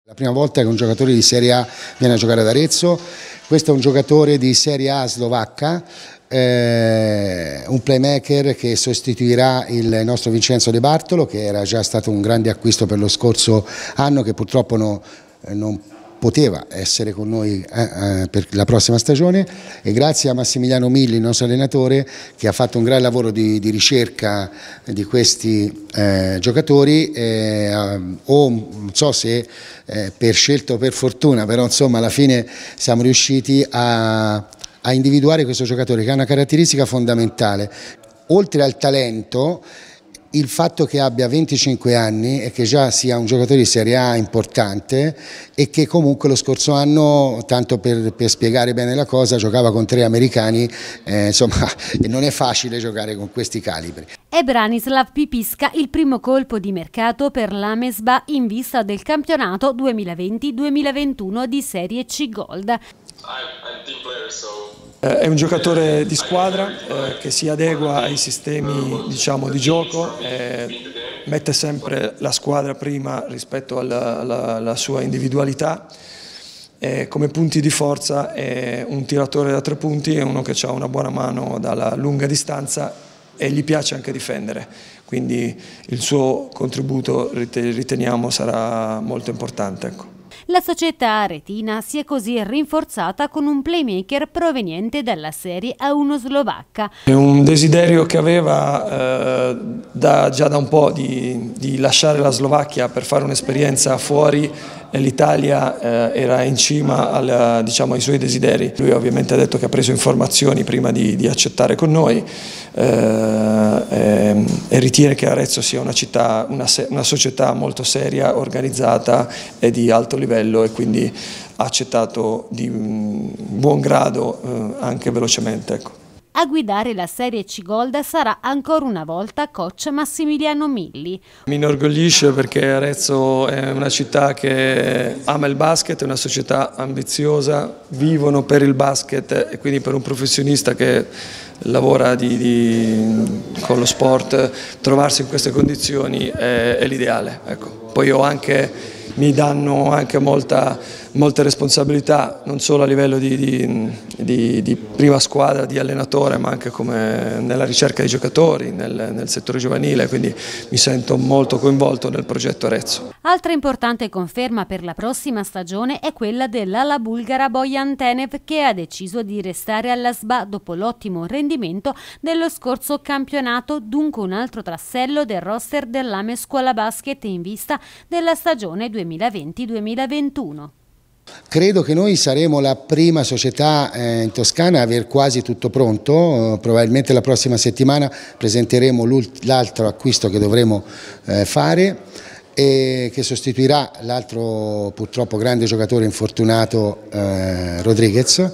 La prima volta che un giocatore di Serie A viene a giocare ad Arezzo. Questo è un giocatore di Serie A slovacca, un playmaker che sostituirà il nostro Vincenzo De Bartolo, che era già stato un grande acquisto per lo scorso anno, che purtroppo non poteva essere con noi per la prossima stagione, e grazie a Massimiliano Milli, il nostro allenatore, che ha fatto un gran lavoro di ricerca di questi giocatori, o non so se per scelta o per fortuna, però insomma alla fine siamo riusciti a individuare questo giocatore che ha una caratteristica fondamentale. Oltre al talento, il fatto che abbia 25 anni e che già sia un giocatore di Serie A importante, e che comunque lo scorso anno, tanto per spiegare bene la cosa, giocava con 3 americani, insomma, e non è facile giocare con questi calibri. È Branislav Pipiska il primo colpo di mercato per l'Amesba in vista del campionato 2020-2021 di Serie C Gold. È un giocatore di squadra che si adegua ai sistemi, diciamo, di gioco, mette sempre la squadra prima rispetto alla sua individualità. Come punti di forza è un tiratore da 3 punti, è uno che ha una buona mano dalla lunga distanza e gli piace anche difendere, quindi il suo contributo riteniamo sarà molto importante, ecco. La società aretina si è così rinforzata con un playmaker proveniente dalla Serie A1 slovacca. È un desiderio che aveva già da un po' di lasciare la Slovacchia per fare un'esperienza fuori, e l'Italia era in cima diciamo, ai suoi desideri. Lui ovviamente ha detto che ha preso informazioni prima di accettare con noi, e ritiene che Arezzo sia una società molto seria, organizzata e di alto livello, e quindi ha accettato di buon grado anche velocemente, ecco. A guidare la Serie C Gold sarà ancora una volta coach Massimiliano Milli. Mi inorgoglisce perché Arezzo è una città che ama il basket, è una società ambiziosa, vivono per il basket, e quindi per un professionista che lavora con lo sport, trovarsi in queste condizioni è l'ideale, ecco. Poi mi danno anche molte responsabilità, non solo a livello di prima squadra, di allenatore, ma anche come nella ricerca di giocatori, nel settore giovanile, quindi mi sento molto coinvolto nel progetto Arezzo. Altra importante conferma per la prossima stagione è quella dell'ala bulgara Bojan Tenev, che ha deciso di restare alla SBA dopo l'ottimo rendimento dello scorso campionato, dunque un altro tassello del roster dell'Ames Scuola Basket in vista della stagione 2020-2021. Credo che noi saremo la prima società in Toscana a aver quasi tutto pronto. Probabilmente la prossima settimana presenteremo l'altro acquisto che dovremo fare, e che sostituirà l'altro purtroppo grande giocatore infortunato, Rodriguez.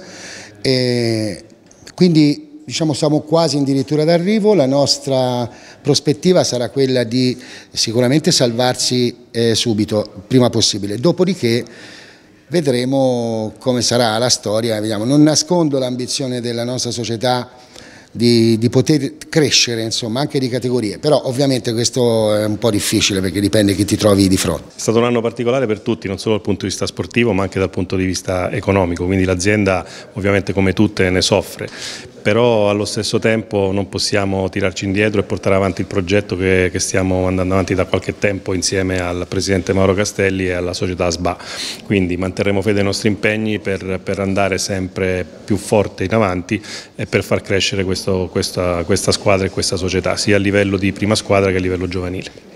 Quindi diciamo siamo quasi addirittura d'arrivo. La nostra prospettiva sarà quella di sicuramente salvarsi subito, prima possibile, dopodiché vedremo come sarà la storia. Vediamo. Non nascondo l'ambizione della nostra società di poter crescere, insomma, anche di categorie, però ovviamente questo è un po' difficile perché dipende chi ti trovi di fronte. È stato un anno particolare per tutti, non solo dal punto di vista sportivo ma anche dal punto di vista economico, quindi l'azienda ovviamente come tutte ne soffre, però allo stesso tempo non possiamo tirarci indietro e portare avanti il progetto che stiamo andando avanti da qualche tempo insieme al presidente Mauro Castelli e alla società SBA, quindi manterremo fede ai nostri impegni per andare sempre più forte in avanti e per far crescere questa squadra e questa società, sia a livello di prima squadra che a livello giovanile.